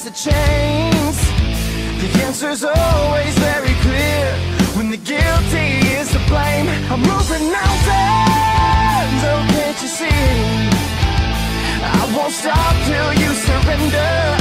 the chains. The answer's always very clear. When the guilty is to blame, I'm moving mountains, oh can't you see? I won't stop till you surrender.